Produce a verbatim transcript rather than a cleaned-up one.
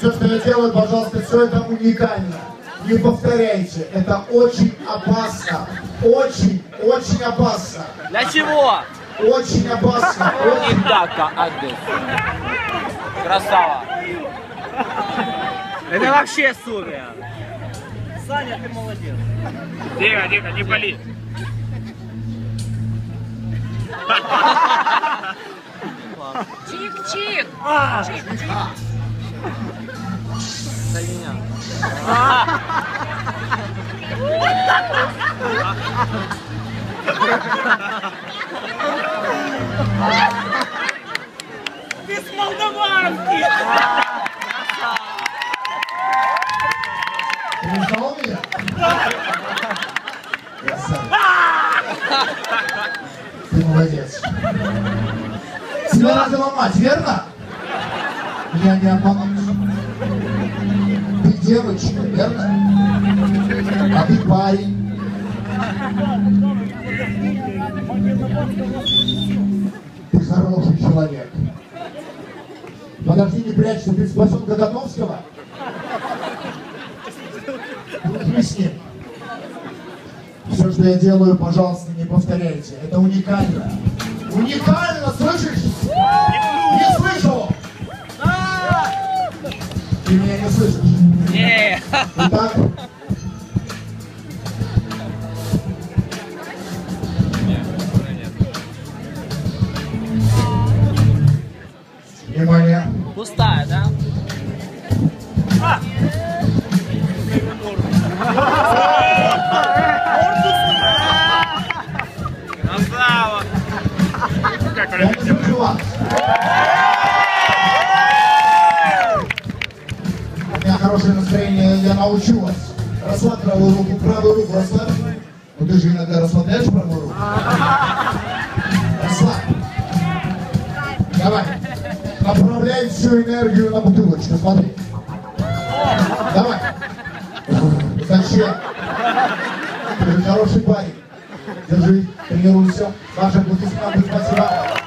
Все, что я делаю, пожалуйста, все это уникально. Не повторяйте, это очень опасно. Очень, очень опасно. Для чего? Очень опасно. Очень... Итака, адрес. Красава. Это вообще супер. Саня, ты молодец. Тихо, тихо, не пали. Чих-чих. Чих-чих. За меня. Ты с молдаванки! Ты не знал меня? Ты молодец. Тебя надо ломать, верно? Меня не обмануть. Ты девочка, верно? А ты парень. Ты хороший человек. Подожди, не прячься, ты спасен Годотовского? Дружи с ним. Все, что я делаю, пожалуйста, не повторяйте. Это уникально. Уникально, слышишь? Не слышу! Ты меня не слышишь? Не. Итак, внимание. Пустая, да? Красава! Я не слышу вас. У меня хорошее настроение, я научу вас. Расслабь правую руку, правую руку расслабь. Ну ты же иногда расслабляешь правую руку. Расслабь. Давай. Направляй всю энергию на бутылочку, смотри. Давай. Зачем? Ты же хороший парень. Держи, тренируйся. Ваши аплодисменты, спасибо.